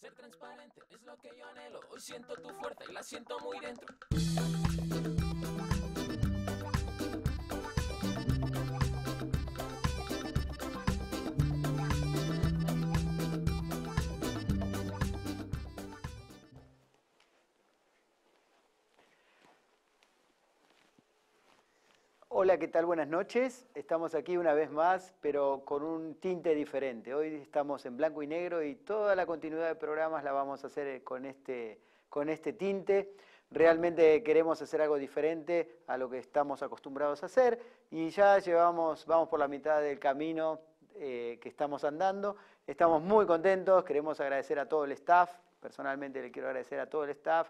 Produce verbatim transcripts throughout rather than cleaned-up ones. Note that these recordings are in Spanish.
Ser transparente es lo que yo anhelo. Hoy siento tu fuerza y la siento muy dentro. Hola, ¿qué tal? Buenas noches. Estamos aquí una vez más, pero con un tinte diferente. Hoy estamos en blanco y negro y toda la continuidad de programas la vamos a hacer con este, con este tinte. Realmente queremos hacer algo diferente a lo que estamos acostumbrados a hacer y ya llevamos, vamos por la mitad del camino eh, que estamos andando. Estamos muy contentos, queremos agradecer a todo el staff, personalmente le quiero agradecer a todo el staff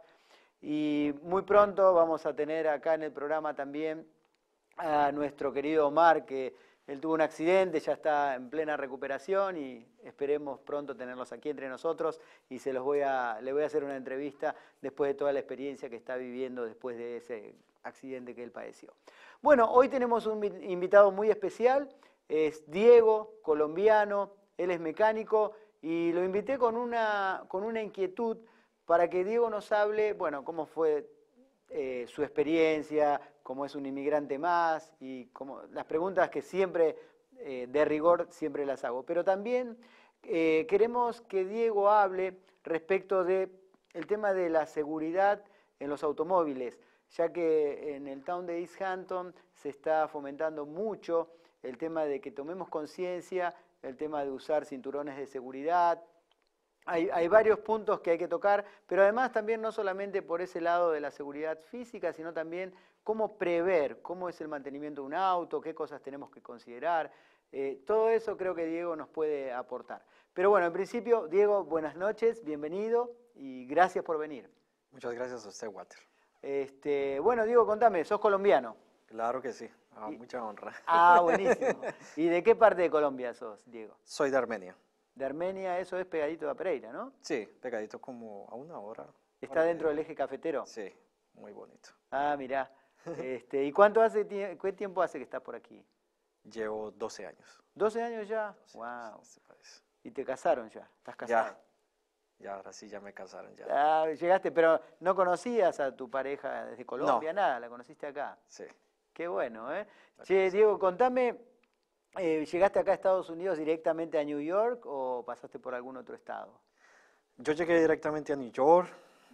y muy pronto vamos a tener acá en el programa también a nuestro querido Omar, que él tuvo un accidente, ya está en plena recuperación y esperemos pronto tenerlos aquí entre nosotros y se los voy a, le voy a hacer una entrevista después de toda la experiencia que está viviendo después de ese accidente que él padeció. Bueno, hoy tenemos un invitado muy especial, es Diego, colombiano, él es mecánico y lo invité con una, con una inquietud para que Diego nos hable, bueno, cómo fue Eh, su experiencia, cómo es un inmigrante más y como, las preguntas que siempre, eh, de rigor, siempre las hago. Pero también eh, queremos que Diego hable respecto del tema de la seguridad en los automóviles, ya que en el town de East Hampton se está fomentando mucho el tema de que tomemos conciencia, el tema de usar cinturones de seguridad. Hay, hay varios puntos que hay que tocar, pero además también no solamente por ese lado de la seguridad física, sino también cómo prever, cómo es el mantenimiento de un auto, qué cosas tenemos que considerar. Eh, todo eso creo que Diego nos puede aportar. Pero bueno, en principio, Diego, buenas noches, bienvenido y gracias por venir. Muchas gracias a usted, Walter. Este, bueno, Diego, contame, ¿sos colombiano? Claro que sí, a Y, mucha honra. ah, buenísimo. ¿Y de qué parte de Colombia sos, Diego? Soy de Armenia. De Armenia, eso es pegadito a Pereira, ¿no? Sí, pegadito como a una hora. ¿Está dentro del eje cafetero? Sí, muy bonito. Ah, mirá. Este, ¿y cuánto hace, qué tiempo hace que estás por aquí? Llevo doce años. ¿doce años ya? doce Wow. años en este país. ¿Y te casaron ya? ¿Estás casado? Ya, ya, ahora sí ya me casaron ya. Ah, llegaste, pero no conocías a tu pareja desde Colombia, No. nada, la conociste acá. Sí. Qué bueno, ¿eh? Che, Diego, contame, eh, ¿llegaste acá a Estados Unidos directamente a New York o pasaste por algún otro estado? Yo llegué directamente a New York,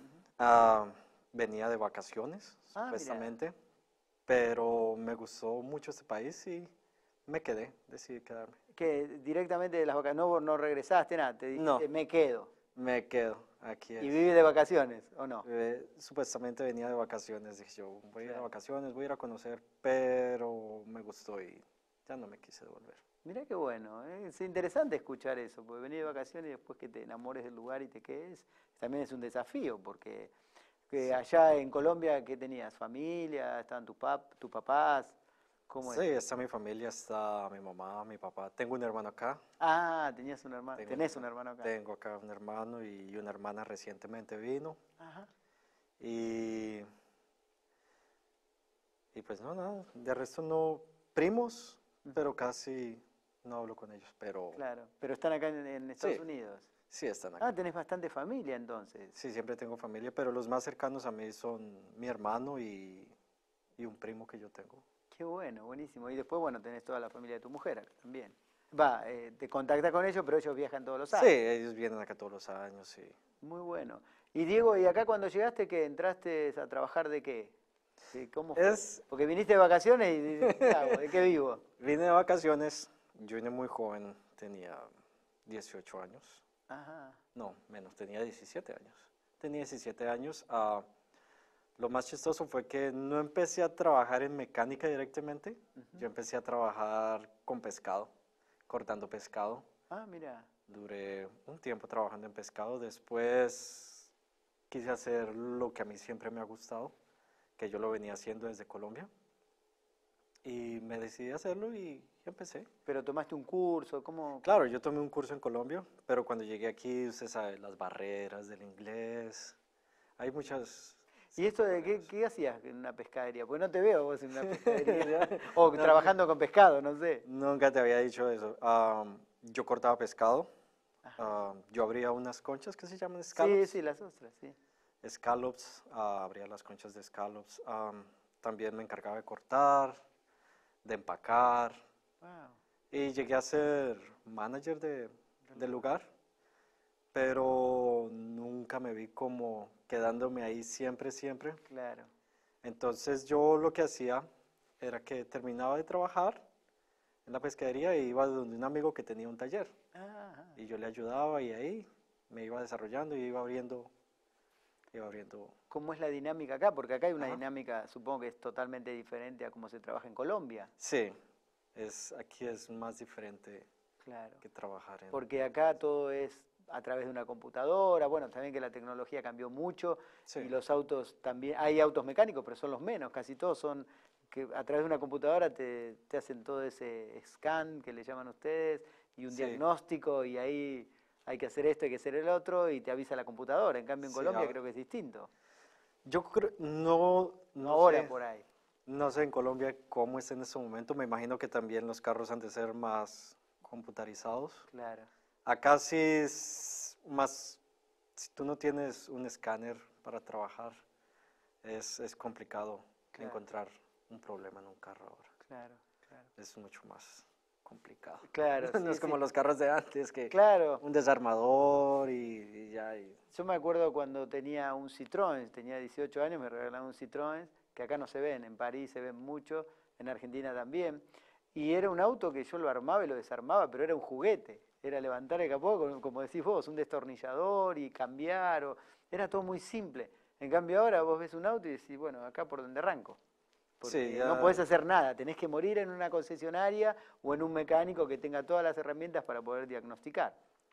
uh, venía de vacaciones, Ah, supuestamente, mirá. pero me gustó mucho este país y me quedé, decidí quedarme. Que directamente de las vacaciones, no, no regresaste, nada, te dijiste, No. me quedo. Me quedo, aquí es. ¿Y viví de vacaciones o no? Eh, supuestamente venía de vacaciones, dije yo, voy a ir Claro. a vacaciones, voy a ir a conocer, pero me gustó y ya no me quise devolver. Mirá qué bueno, ¿eh? Es interesante escuchar eso, porque venir de vacaciones y después que te enamores del lugar y te quedes, también es un desafío, porque que Sí. allá en Colombia, ¿qué tenías? ¿Familia? ¿Estaban tus pap, tus papás? ¿Cómo Sí, es? está mi familia, está mi mamá, mi papá. Tengo un hermano acá. Ah, tenías un hermano, Tengo tenés un un hermano acá. Tengo acá un hermano y una hermana recientemente vino. Ajá. Y, y pues no, nada, de resto no, primos, pero casi no hablo con ellos, pero Claro, pero están acá en, en Estados Sí. Unidos. sí están acá. Ah, tenés bastante familia entonces. Sí, siempre tengo familia, pero los más cercanos a mí son mi hermano y, y un primo que yo tengo. Qué bueno, buenísimo. Y después, bueno, tenés toda la familia de tu mujer acá también. Va, eh, te contactas con ellos, pero ellos viajan todos los Sí, años. ellos vienen acá todos los años, sí. Muy bueno. Y Diego, ¿y acá cuando llegaste que entraste a trabajar de qué? ¿De ¿Cómo fue? Es, Porque viniste de vacaciones y dices, ¿qué hago? ¿De qué vivo? vine de vacaciones, yo vine muy joven, tenía dieciocho años, Ajá. no, menos, tenía diecisiete años. Tenía diecisiete años, ah, lo más chistoso fue que no empecé a trabajar en mecánica directamente, yo empecé a trabajar con pescado, cortando pescado. Ah, mira. Duré un tiempo trabajando en pescado, después quise hacer lo que a mí siempre me ha gustado, que yo lo venía haciendo desde Colombia, y me decidí a hacerlo y empecé. Pero tomaste un curso, ¿cómo? Claro, yo tomé un curso en Colombia, pero cuando llegué aquí, usted sabe, las barreras del inglés, hay muchas... ¿Y esto de qué, qué hacías en una pescadería? Porque no te veo vos en una pescadería. O trabajando con pescado, no sé. Nunca te había dicho eso. Um, yo cortaba pescado, Ah, yo abría unas conchas que se llaman Sí, scallops. sí, las ostras, sí. Scallops, ah, abría las conchas de scallops. Am, también me encargaba de cortar, de empacar. Wow, Y llegué a ser manager de, del lugar, pero nunca me vi como quedándome ahí siempre, siempre. claro. Entonces yo lo que hacía era que terminaba de trabajar en la pescadería e iba donde un amigo que tenía un taller. Ajá. Y yo le ayudaba y ahí me iba desarrollando y iba abriendo, iba abriendo. ¿Cómo es la dinámica acá? Porque acá hay una Ajá. dinámica, supongo que es totalmente diferente a cómo se trabaja en Colombia. Sí, es, aquí es más diferente Claro. que trabajar en... Porque acá todo es a través de una computadora, bueno, también que la tecnología cambió mucho Sí, y los autos también, hay autos mecánicos, pero son los menos, casi todos son que a través de una computadora te, te hacen todo ese scan que le llaman ustedes y un sí, diagnóstico y ahí hay que hacer esto, hay que hacer el otro y te avisa la computadora. En cambio en sí. Colombia ah, creo que es distinto. Yo creo, no, No no ahora sé, por ahí. no sé en Colombia cómo es en este momento. Me imagino que también los carros han de ser más computarizados. Claro, Acá sí es más, si tú no tienes un escáner para trabajar, es, es complicado claro, encontrar un problema en un carro ahora. claro, claro. Es mucho más complicado. Claro, No sí, es como sí. los carros de antes, que Claro. un desarmador y, y ya. Y, Yo me acuerdo cuando tenía un Citroën, tenía dieciocho años, me regalaron un Citroën, que acá no se ven, en París se ven mucho, en Argentina también. Y era un auto que yo lo armaba y lo desarmaba, pero era un juguete. Era levantar el capó, como, como decís vos, un destornillador y cambiar. O, era todo muy simple. En cambio ahora vos ves un auto y decís, bueno, acá por donde arranco. sí, Porque no ya. podés hacer nada, tenés que morir en una concesionaria o en un mecánico que tenga todas las herramientas para poder diagnosticar.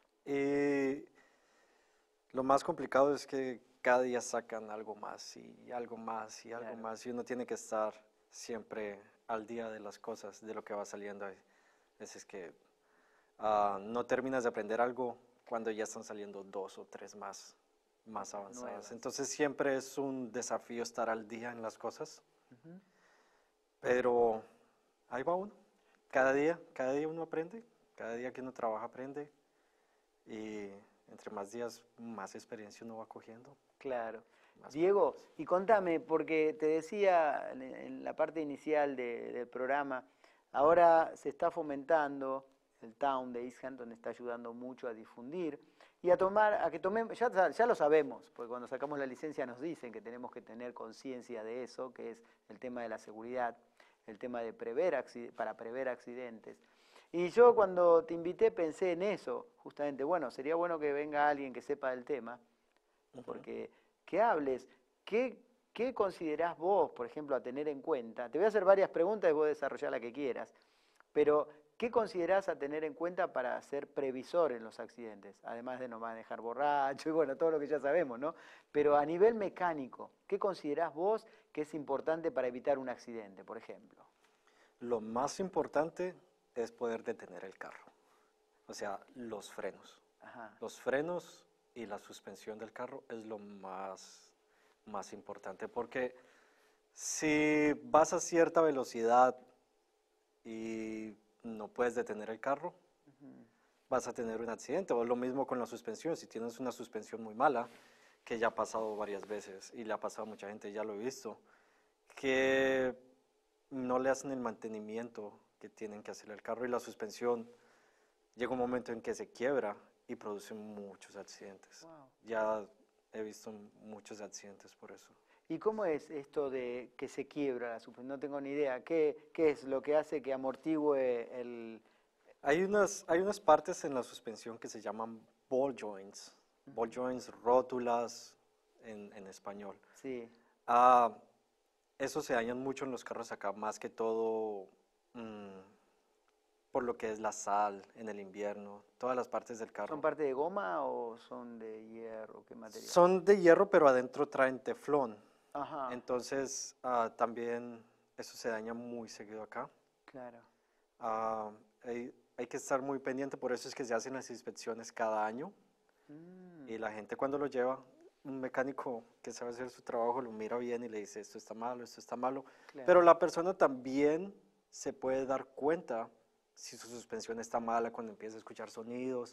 Y lo más complicado es que cada día sacan algo más y algo más y algo Claro, más y uno tiene que estar siempre al día de las cosas, de lo que va saliendo. Hay veces que ah, no terminas de aprender algo cuando ya están saliendo dos o tres más, más cosas avanzadas. nuevas. Entonces siempre es un desafío estar al día en las cosas, Ujú. pero ahí va uno. Cada día, cada día uno aprende, cada día que uno trabaja aprende y entre más días, más experiencia uno va cogiendo. Claro. Más Diego, problemas. y contame, porque te decía en- en la parte inicial de- del programa, ahora se está fomentando, el Town de East Hampton está ayudando mucho a difundir y a tomar, a que tomemos, ya, sa- ya lo sabemos, porque cuando sacamos la licencia nos dicen que tenemos que tener conciencia de eso, que es el tema de la seguridad, el tema de prever acci- para prever accidentes. Y yo cuando te invité pensé en eso, justamente, bueno, sería bueno que venga alguien que sepa del tema Ujú. porque que hables, ¿qué, qué considerás vos, por ejemplo, a tener en cuenta? Te voy a hacer varias preguntas y vos desarrollá la que quieras, pero ¿qué considerás a tener en cuenta para ser previsor en los accidentes? Además de no manejar borracho y bueno, todo lo que ya sabemos, ¿no? Pero a nivel mecánico, ¿qué considerás vos que es importante para evitar un accidente, por ejemplo? Lo más importante es poder detener el carro, o sea, los frenos. Ajá, Los frenos y la suspensión del carro es lo más, más importante, porque si vas a cierta velocidad y no puedes detener el carro, ujú, vas a tener un accidente. O lo mismo con la suspensión, si tienes una suspensión muy mala, que ya ha pasado varias veces y le ha pasado a mucha gente, ya lo he visto, que no le hacen el mantenimiento que tienen que hacerle al carro y la suspensión llega un momento en que se quiebra y produce muchos accidentes. wow. Ya he visto muchos accidentes por eso. ¿Y cómo es esto de que se quiebra la suspensión? No tengo ni idea. ¿Qué, qué es lo que hace que amortigüe el... Hay unas, hay unas partes en la suspensión que se llaman ball joints, ball joints, rótulas en, en español. Sí, Ah, eso se dañan mucho en los carros acá, más que todo mm, por lo que es la sal en el invierno, todas las partes del ¿son carro. parte de goma o son de hierro? ¿Qué material? Son de hierro, pero adentro traen teflón. Ajá, Entonces, ah, también eso se daña muy seguido acá. claro. Ah, hay, hay que estar muy pendiente, por eso es que se hacen las inspecciones cada año Mm, y la gente cuando lo lleva, un mecánico que sabe hacer su trabajo lo mira bien y le dice esto está malo, esto está malo, claro, pero la persona también se puede dar cuenta si su suspensión está mala cuando empieza a escuchar sonidos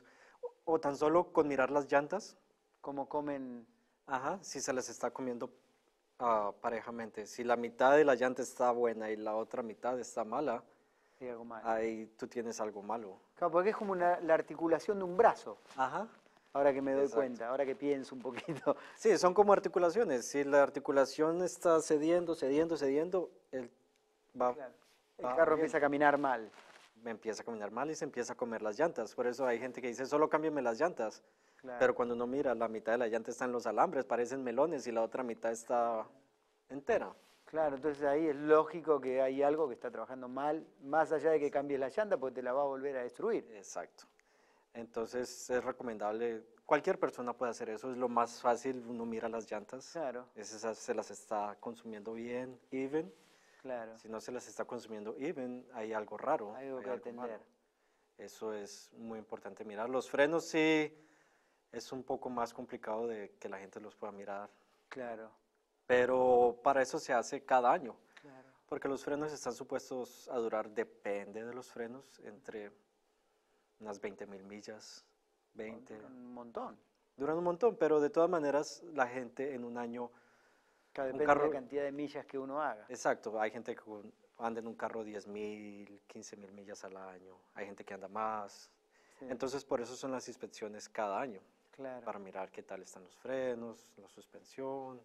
O tan solo con mirar las llantas, Cómo comen, ajá, si se les está comiendo ah, parejamente. Si la mitad de la llanta está buena y la otra mitad está mala, hay algo mal. ahí tú tienes algo malo. Claro, porque es como una- la articulación de un brazo, Ajá. ahora que me doy Exacto. cuenta, ahora que pienso un poquito. Sí, son como articulaciones. Si la articulación está cediendo, cediendo, cediendo, el, va, Claro. El va carro bien. empieza a caminar mal. Me empieza a caminar mal y se empieza a comer las llantas. Por eso hay gente que dice, solo cámbiame las llantas. Claro. Pero cuando uno mira, la mitad de la llanta está en los alambres, parecen melones, y la otra mitad está entera. Claro, entonces ahí es lógico que hay algo que está trabajando mal, más allá de que cambies la llanta, porque te la va a volver a destruir. Exacto. Entonces es recomendable, cualquier persona puede hacer eso, es lo más fácil, uno mira las llantas, Claro, esas se las está consumiendo bien, even. claro. Si no se las está consumiendo even, hay algo raro. Algo hay que atender. malo. Eso es muy importante mirar. Los frenos sí es un poco más complicado de que la gente los pueda mirar, Claro, pero para eso se hace cada año, claro. porque los frenos están supuestos a durar, depende de los frenos, entre unas veinte mil millas, veinte. Un montón. Duran un montón, pero de todas maneras la gente en un año, Claro, un depende de carro, la cantidad de millas que uno haga. exacto, hay gente que anda en un carro diez mil, quince mil millas al año, hay gente que anda más, Sí, entonces por eso son las inspecciones cada año, claro. para mirar qué tal están los frenos, la suspensión,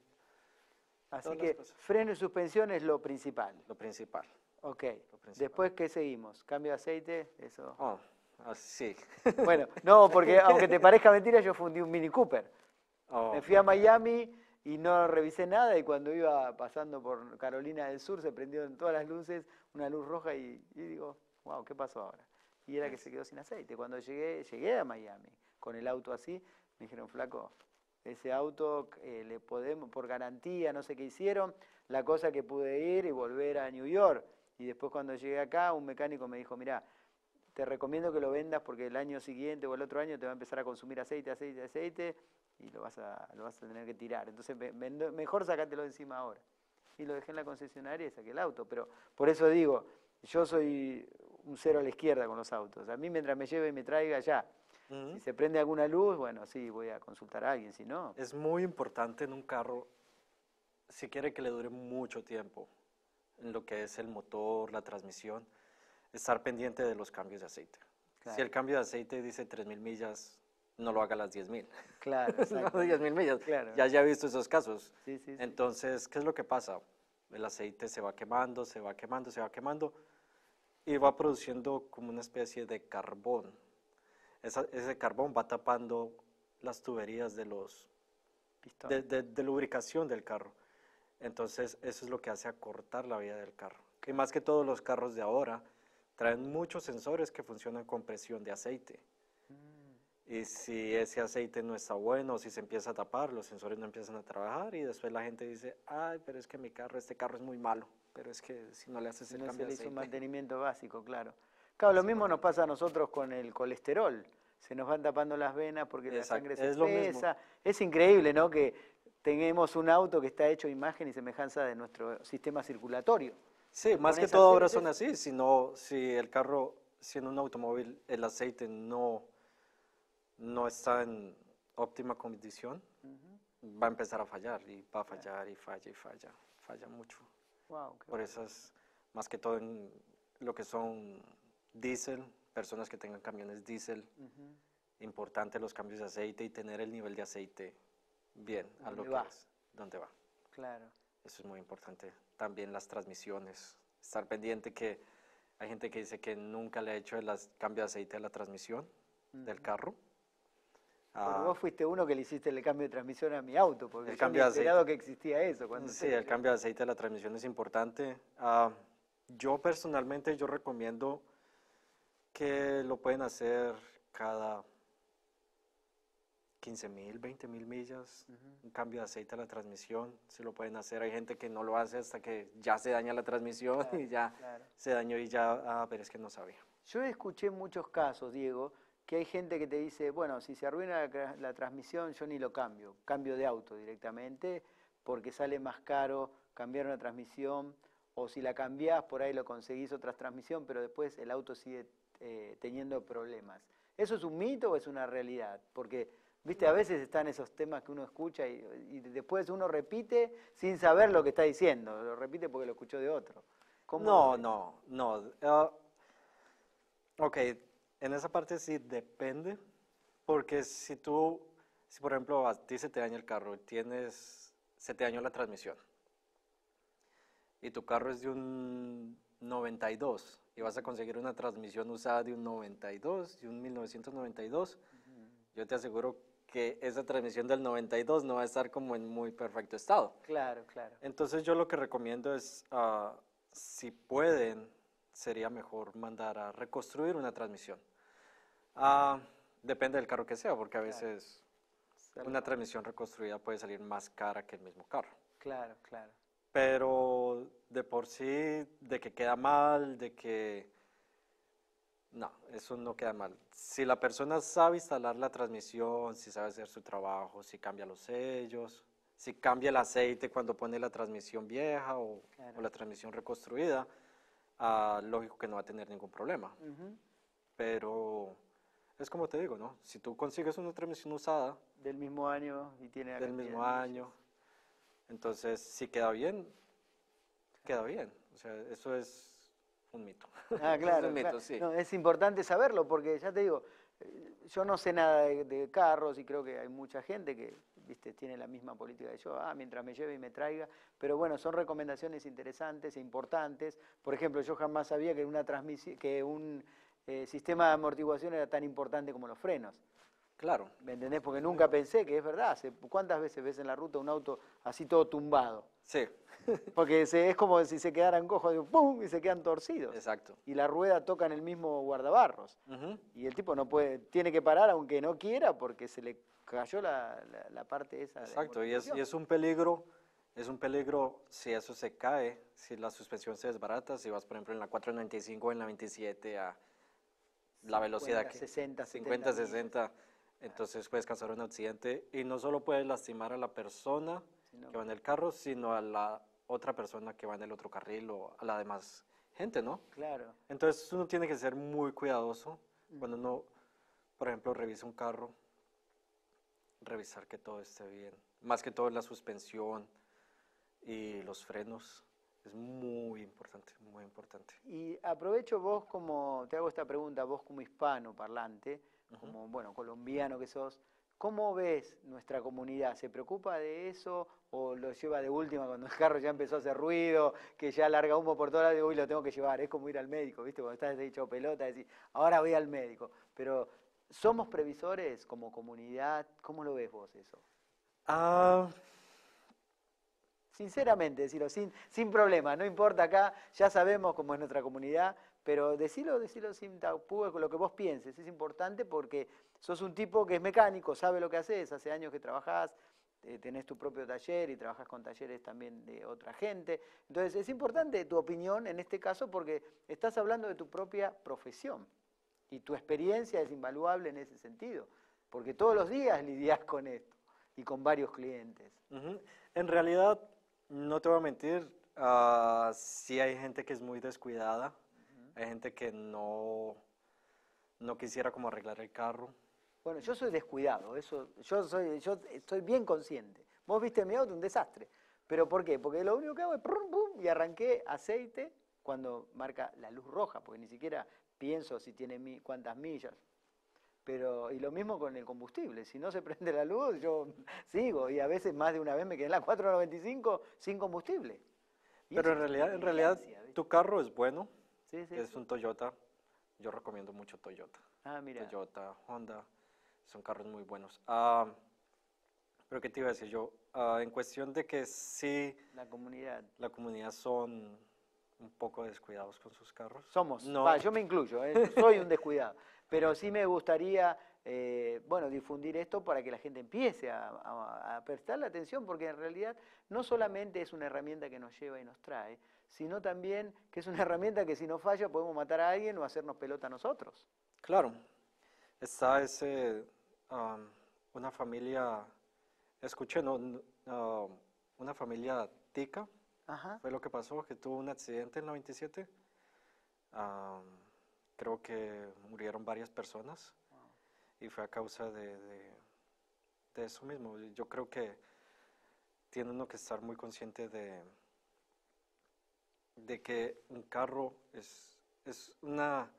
Así todas que las cosas. freno y suspensión es lo principal. Lo principal. Ok. Lo principal. Después, ¿qué seguimos? ¿Cambio de aceite? Eso. Oh, así. Bueno, no, porque aunque te parezca mentira, yo fundí un Mini Cooper. Oh, Me fui a Miami y no revisé nada y cuando iba pasando por Carolina del Sur se prendieron todas las luces, una luz roja y, y digo, wow, ¿qué pasó ahora? Y era que se quedó sin aceite. Cuando llegué, llegué a Miami con el auto así, me dijeron, flaco, ese auto eh, le podemos, por garantía, no sé qué hicieron, la cosa que pude ir y volver a New York. Y después cuando llegué acá, un mecánico me dijo, mirá, te recomiendo que lo vendas porque el año siguiente o el otro año te va a empezar a consumir aceite, aceite, aceite y lo vas a, lo vas a tener que tirar. Entonces, me, me, mejor sacátelo de encima ahora. Y lo dejé en la concesionaria y saqué el auto. Pero por eso digo, yo soy un cero a la izquierda con los autos. A mí mientras me lleve y me traiga ya. uh-huh. Si se prende alguna luz, bueno, sí, voy a consultar a alguien, si no... Es muy importante en un carro, si quiere que le dure mucho tiempo, en lo que es el motor, la transmisión, estar pendiente de los cambios de aceite. Claro. Si el cambio de aceite dice tres mil millas, no lo haga a las diez mil. Claro, exacto. No, diez mil millas. Claro. Ya, ya he visto esos casos. Sí, sí, sí. Entonces, ¿qué es lo que pasa? El aceite se va quemando, se va quemando, se va quemando y va produciendo como una especie de carbón. Esa, ese carbón va tapando las tuberías de los de, de, de lubricación del carro. Entonces, eso es lo que hace acortar la vida del carro. Y más que todos los carros de ahora traen muchos sensores que funcionan con presión de aceite. Mm. Y si ese aceite no está bueno, si se empieza a tapar, los sensores no empiezan a trabajar y después la gente dice, ay, pero es que mi carro, este carro es muy malo. Pero es que si no le haces el no cambio se le de hizo aceite. un mantenimiento básico, claro. Claro, lo mismo nos pasa a nosotros con el colesterol. Se nos van tapando las venas porque la Exacto, sangre se es lo mismo. espesa. Es increíble, ¿no? Que tengamos un auto que está hecho a imagen y semejanza de nuestro sistema circulatorio. Sí, más que Pones todo ahora aceites. son así. Si, no, si el carro, si en un automóvil el aceite no, no está en óptima condición, uh-huh. va a empezar a fallar y va a fallar y falla y falla. Falla mucho. Wow, Por eso es más que todo en lo que son diésel, personas que tengan camiones diésel, uh-huh. importante los cambios de aceite y tener el nivel de aceite bien a lo que va? es, donde va. Claro. Eso es muy importante. También las transmisiones, estar pendiente que hay gente que dice que nunca le ha hecho el cambio de aceite a la transmisión uh-huh. del carro. Bueno, ah, vos fuiste uno que le hiciste el cambio de transmisión a mi auto, porque el yo cambio ni de enterado aceite. que existía eso. Cuando Sí, el cambio de aceite de la transmisión es importante. Uh, yo personalmente, yo recomiendo que lo pueden hacer cada quince mil, veinte mil millas, uh-huh. un cambio de aceite a la transmisión, si lo pueden hacer. Hay gente que no lo hace hasta que ya se daña la transmisión claro, y ya claro. se dañó y ya, ah, pero es que no sabía. Yo escuché muchos casos, Diego, que hay gente que te dice, bueno, si se arruina la, la transmisión, yo ni lo cambio, cambio de auto directamente, porque sale más caro cambiar una transmisión, o si la cambiás, por ahí lo conseguís otra transmisión, pero después el auto sigue eh, teniendo problemas. ¿Eso es un mito o es una realidad? Porque, viste, a veces están esos temas que uno escucha y, y después uno repite sin saber lo que está diciendo, lo repite porque lo escuchó de otro. ¿Cómo lo No, ves? no, no. ah, ok, en esa parte sí depende, porque si tú, si por ejemplo a ti se te daña el carro y tienes, se te dañó la transmisión y tu carro es de un noventa y dos y vas a conseguir una transmisión usada de un noventa y dos, de un mil novecientos noventa y dos, yo te aseguro que esa transmisión del noventa y dos no va a estar como en muy perfecto estado. Claro, claro. Entonces yo lo que recomiendo es, ah, si pueden, sería mejor mandar a reconstruir una transmisión. Ah, depende del carro que sea, porque a Claro. veces Sale una más. transmisión reconstruida puede salir más cara que el mismo carro. Claro, claro. Pero de por sí, de que queda mal, de que... No, eso no queda mal. Si la persona sabe instalar la transmisión, si sabe hacer su trabajo, si cambia los sellos, si cambia el aceite cuando pone la transmisión vieja o, Claro. o la transmisión reconstruida, ah, lógico que no va a tener ningún problema. Ujú. Pero es como te digo, ¿no? Si tú consigues una transmisión usada Del mismo año y tiene la del cantidad mismo de millas. año, entonces si queda bien, queda bien. O sea, eso es un mito. Ah, Eso claro, es un mito, claro. sí. No, es importante saberlo porque ya te digo, eh, yo no sé nada de, de carros y creo que hay mucha gente que, viste, tiene la misma política que yo, ah, mientras me lleve y me traiga, pero bueno, son recomendaciones interesantes e importantes. Por ejemplo, yo jamás sabía que una transmisión, que un eh, sistema de amortiguación era tan importante como los frenos. Claro. ¿Me entendés? Porque nunca pensé que es verdad. Se- ¿Cuántas veces ves en la ruta un auto así todo tumbado? Sí, Porque se- es como si se quedaran cojos, digo, ¡pum! Y se quedan torcidos. exacto. Y la rueda toca en el mismo guardabarros. Ujú. Y el tipo no puede, tiene que parar aunque no quiera porque se le cayó la, la- la parte esa de Exacto, y es, y amortiguación. es un peligro, es un peligro si eso se cae, si la suspensión se desbarata, si vas por ejemplo en la cuatro noventa y cinco o en la veintisiete a la velocidad cincuenta, que sesenta, cincuenta, setenta millas. sesenta, entonces puedes causar un accidente y no solo puedes lastimar a la persona Sino- que va en el carro, sino a la otra persona que va en el otro carril o a la demás gente, ¿no? Claro. Entonces uno tiene que ser muy cuidadoso cuando uno, por ejemplo, revisa un carro, revisar que todo esté bien. Más que todo la suspensión y los frenos es muy importante, muy importante. Y aprovecho vos como, te hago esta pregunta, vos como hispano parlante, como, bueno, colombiano que sos, ¿cómo ves nuestra comunidad? ¿Se preocupa de eso o lo lleva de última cuando el carro ya empezó a hacer ruido, que ya larga humo por todas lados y uy, lo tengo que llevar? Es como ir al médico, ¿viste? Cuando estás hecho pelota, decís, ahora voy al médico. Pero, ¿somos previsores como comunidad? ¿Cómo lo ves vos eso? Ah, Sinceramente, decirlo, sin, sin problema, no importa acá, ya sabemos cómo es nuestra comunidad, pero decilo, decilo sin tapujos, con lo que vos pienses, es importante porque sos un tipo que es mecánico, sabe lo que haces, hace años que trabajás, eh, tenés tu propio taller y trabajás con talleres también de otra gente, entonces es importante tu opinión en este caso porque estás hablando de tu propia profesión y tu experiencia es invaluable en ese sentido, porque todos los días lidiás con esto y con varios clientes. ujú. En realidad, no te voy a mentir, ah, sí hay gente que es muy descuidada, hay gente que no, no quisiera como arreglar el carro. Bueno, yo soy descuidado, eso, yo soy, yo estoy bien consciente. Vos viste mi auto, un desastre. ¿Pero por qué? Porque lo único que hago es prum, pum, y arranqué aceite cuando marca la luz roja, porque ni siquiera pienso si tiene mi, cuántas millas. Pero, y lo mismo con el combustible, si no se prende la luz, yo sigo, y a veces más de una vez me quedé en la cuatro noventa y cinco sin combustible. Y Pero eso en es realidad, en realidad, negligencia, ¿viste? tu carro es bueno, Sí, sí, es sí. un Toyota, yo recomiendo mucho Toyota. Ah, mira. Toyota, Honda, son carros muy buenos. Ah, pero ¿qué te iba a decir yo? Ah, en cuestión de que sí, La comunidad. la comunidad son un poco descuidados con sus carros. Somos, No, va, yo me incluyo, ¿eh? Soy un descuidado, pero sí me gustaría, eh, bueno, difundir esto para que la gente empiece a, a, a prestarle atención, porque en realidad no solamente es una herramienta que nos lleva y nos trae, sino también que es una herramienta que si nos falla podemos matar a alguien o hacernos pelota a nosotros. claro, está ese, am, una familia, escuché, no, N- ah, una familia tica, Ajá. fue lo que pasó, que tuvo un accidente en la veintisiete. Am, creo que murieron varias personas. y fue a causa de, de, de eso mismo. Yo creo que tiene uno que estar muy consciente de, de que un carro es, es, una,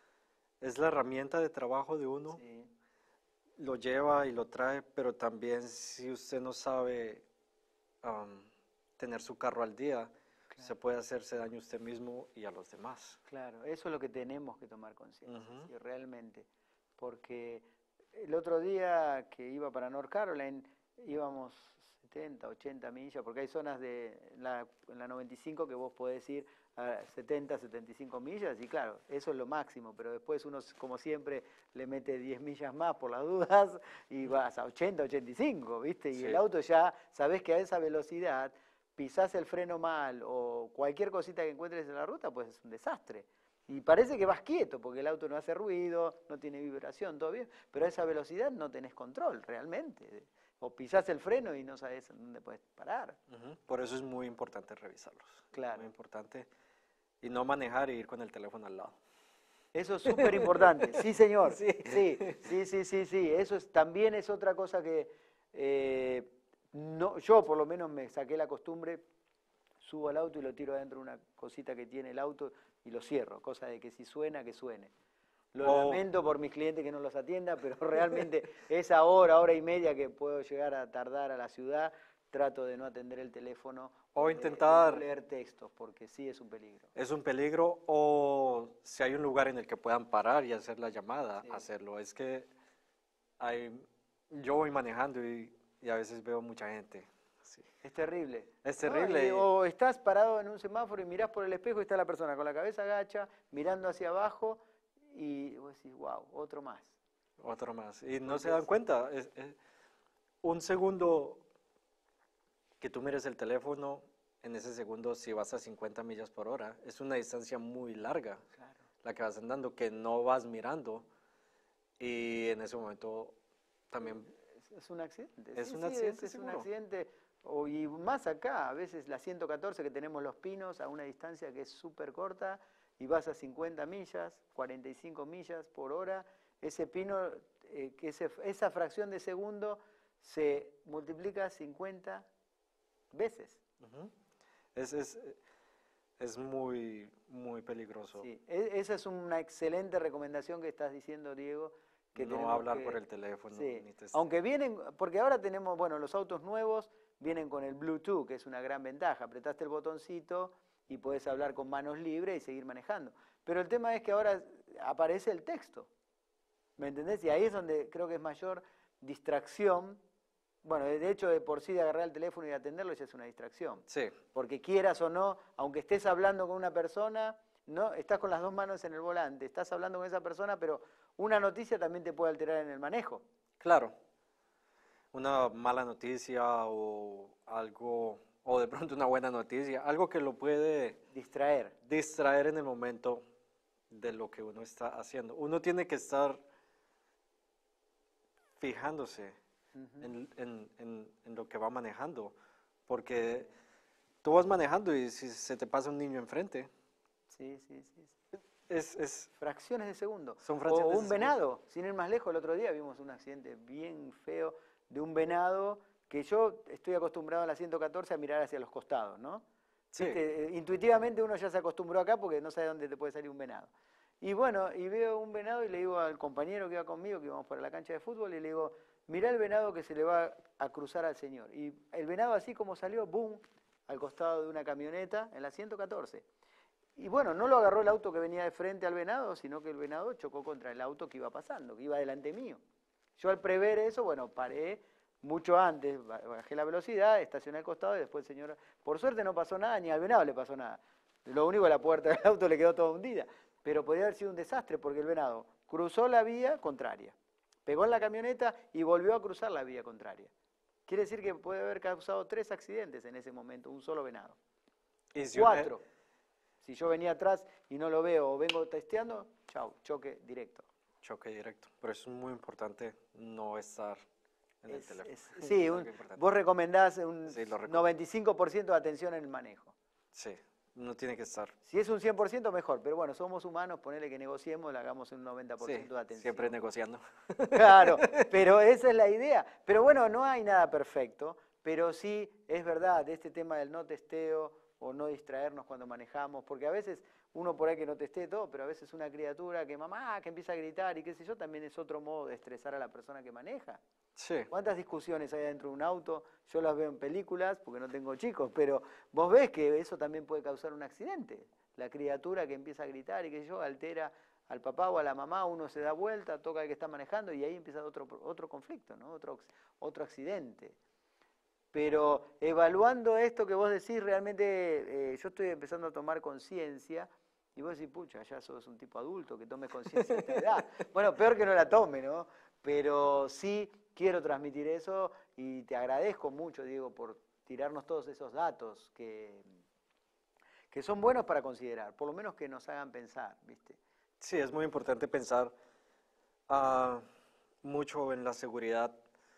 es la herramienta de trabajo de uno, Sí. lo lleva y lo trae, pero también si usted no sabe um, tener su carro al día, Claro. se puede hacerse daño a usted mismo y a los demás. Claro, eso es lo que tenemos que tomar conciencia, Ujú. sí, realmente. Porque el otro día que iba para North Carolina, íbamos setenta, ochenta millas, porque hay zonas de en la, en la noventa y cinco que vos podés ir a setenta, setenta y cinco millas, y claro, eso es lo máximo, pero después uno, como siempre, le mete diez millas más por las dudas y vas a ochenta, ochenta y cinco, ¿viste? Y Sí. el auto ya, sabés que a esa velocidad pisás el freno mal o cualquier cosita que encuentres en la ruta, pues es un desastre. Y parece que vas quieto, porque el auto no hace ruido, no tiene vibración, todo bien, pero a esa velocidad no tenés control realmente. O pisás el freno y no sabes dónde puedes parar. Ujú. Por eso es muy importante revisarlos. Claro. Muy importante. Y no manejar y ir con el teléfono al lado. Eso es súper importante. Sí, señor. Sí. Sí, sí, sí, sí, sí. Eso es, también es otra cosa que eh, no, yo por lo menos me saqué la costumbre, subo al auto y lo tiro adentro de una cosita que tiene el auto y lo cierro, cosa de que si suena, que suene. Lo O- lamento por mis clientes que no los atienda, pero realmente esa hora, hora y media que puedo llegar a tardar a la ciudad, trato de no atender el teléfono O de- intentar- de no leer textos, porque sí es un peligro. Es un peligro, o si hay un lugar en el que puedan parar y hacer la llamada, Sí. hacerlo. Es que hay, yo voy manejando y, y a veces veo mucha gente. Sí. Es terrible. Es ¿no? terrible. Y- o estás parado en un semáforo y mirás por el espejo y está la persona con la cabeza agacha, mirando hacia abajo y vos decís, wow, otro más. Otro más. Y no Porque se dan es- cuenta. Es, es- un segundo que tú mires el teléfono, en ese segundo, si vas a cincuenta millas por hora, es una distancia muy larga Claro. la que vas andando, que no vas mirando. Y en ese momento también Es, es un accidente. Es sí, un sí, accidente es, es un seguro. accidente. O, y más acá, a veces la ciento catorce que tenemos Los Pinos a una distancia que es súper corta y vas a cincuenta millas, cuarenta y cinco millas por hora, ese pino, eh, que ese, esa fracción de segundo se multiplica cincuenta veces. Ujú. Es, es, es muy, muy peligroso. Sí, e- esa es una excelente recomendación que estás diciendo, Diego. Que No tenemos hablar que- por el teléfono. Sí, Ni te- aunque vienen, porque ahora tenemos, bueno, los autos nuevos vienen con el Bluetooth, que es una gran ventaja. Apretaste el botoncito y podés hablar con manos libres y seguir manejando. Pero el tema es que ahora aparece el texto, ¿me entendés? Y ahí es donde creo que es mayor distracción. Bueno, de hecho, de por sí de agarrar el teléfono y de atenderlo ya es una distracción. Sí, Porque quieras o no, aunque estés hablando con una persona, no, estás con las dos manos en el volante, estás hablando con esa persona, pero una noticia también te puede alterar en el manejo. claro. Una mala noticia o algo, o de pronto una buena noticia, algo que lo puede Distraer. distraer en el momento de lo que uno está haciendo. Uno tiene que estar fijándose Ujú. en, en- en- en lo que va manejando, porque tú vas manejando y si se te pasa un niño enfrente, Sí, sí, sí. sí. es, es Fracciones de segundo. Son O fracciones de un venado, sin ir más lejos, el otro día vimos un accidente bien feo de un venado que yo estoy acostumbrado en la ciento catorce a mirar hacia los costados, ¿no? Sí. ¿Viste? Eh, Intuitivamente uno ya se acostumbró acá porque no sabe dónde te puede salir un venado. Y bueno, y veo un venado y le digo al compañero que iba conmigo, que íbamos para la cancha de fútbol, y le digo, mirá el venado que se le va a cruzar al señor. Y el venado así como salió, boom, al costado de una camioneta en la ciento catorce. Y bueno, no lo agarró el auto que venía de frente al venado, sino que el venado chocó contra el auto que iba pasando, que iba delante mío. Yo al prever eso, bueno, paré mucho antes, bajé la velocidad, estacioné al costado y después el señor, por suerte no pasó nada, ni al venado le pasó nada. Lo único que la puerta del auto le quedó toda hundida, pero podía haber sido un desastre porque el venado cruzó la vía contraria, pegó en la camioneta y volvió a cruzar la vía contraria. Quiere decir que puede haber causado tres accidentes en ese momento, un solo venado. y si uno- Cuatro. Si yo venía atrás y no lo veo o vengo testeando, chau, choque directo. choque directo. Pero es muy importante no estar en el Es- teléfono. es- sí, Es un- algo importante. vos recomendás un Sí, lo recomiendo. noventa y cinco por ciento de atención en el manejo. Sí, No tiene que estar. Si es un cien por ciento, mejor. Pero bueno, somos humanos, ponele que negociemos, le hagamos un noventa por ciento Sí, de atención. siempre negociando. Claro, pero esa es la idea. Pero bueno, no hay nada perfecto, pero sí es verdad, este tema del no testeo o no distraernos cuando manejamos, porque a veces uno por ahí que no testee todo, pero a veces una criatura que mamá, que empieza a gritar y qué sé yo, también es otro modo de estresar a la persona que maneja. Sí. ¿Cuántas discusiones hay dentro de un auto? Yo las veo en películas porque no tengo chicos, pero vos ves que eso también puede causar un accidente. La criatura que empieza a gritar y qué sé yo, altera al papá o a la mamá, uno se da vuelta, toca al que está manejando y ahí empieza otro, otro conflicto, ¿no? Otro, otro accidente. Pero evaluando esto que vos decís, realmente eh, yo estoy empezando a tomar conciencia y vos decís, pucha, ya sos un tipo adulto que tomes conciencia de esta edad. Bueno, peor que no la tome, ¿no? Pero sí quiero transmitir eso y te agradezco mucho, Diego, por tirarnos todos esos datos que, que son buenos para considerar, por lo menos que nos hagan pensar, ¿viste? Sí, es muy importante pensar uh, mucho en la seguridad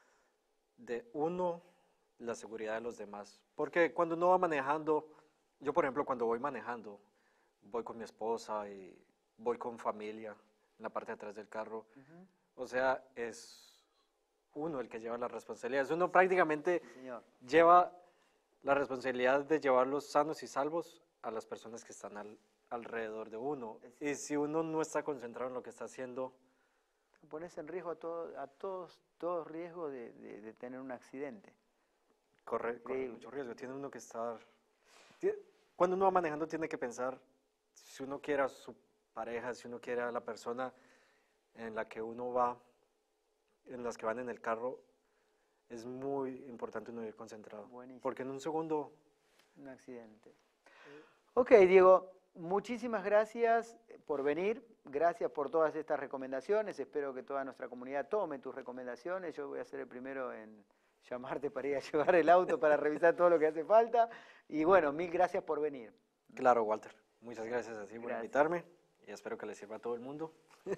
de uno, la seguridad de los demás. Porque cuando uno va manejando, yo por ejemplo cuando voy manejando, voy con mi esposa y voy con familia en la parte de atrás del carro. Uh-huh. O sea, es uno el que lleva la responsabilidad. Uno prácticamente Señor. lleva la responsabilidad de llevarlos sanos y salvos a las personas que están al, alrededor de uno. Y si uno no está concentrado en lo que está haciendo, pones en riesgo a, todo, a todos, todos riesgos de, de, de tener un accidente. Corre, corre mucho riesgo. Tiene uno que estar... Tiene, cuando uno va manejando tiene que pensar, si uno quiere a su pareja, si uno quiere a la persona en la que uno va, en las que van en el carro, es muy importante uno ir concentrado. Buenísimo. Porque en un segundo... Un accidente. Ok, Diego, muchísimas gracias por venir, gracias por todas estas recomendaciones, espero que toda nuestra comunidad tome tus recomendaciones, yo voy a ser el primero en llamarte para ir a llevar el auto para revisar todo lo que hace falta, y bueno, mil gracias por venir. Claro, Walter, muchas gracias a ti por invitarme, y espero que les sirva a todo el mundo.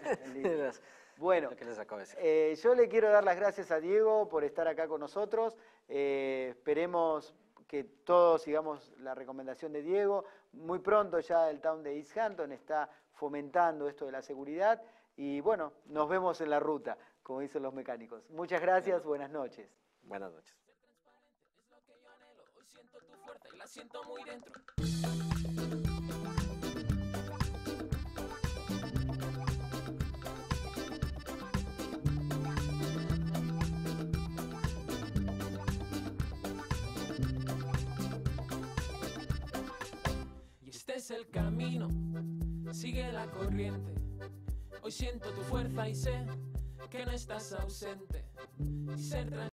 Bueno, que les acabo de decir. Eh, yo le quiero dar las gracias a Diego por estar acá con nosotros, eh, esperemos que todos sigamos la recomendación de Diego. Muy pronto ya el town de East Hampton está fomentando esto de la seguridad y bueno, nos vemos en la ruta, como dicen los mecánicos. Muchas gracias, buenas noches. Buenas noches. Es lo que yo anhelo, hoy siento tu fuerza y la siento muy dentro. Este es el camino, sigue la corriente. Hoy siento tu fuerza y sé que no estás ausente. Y ser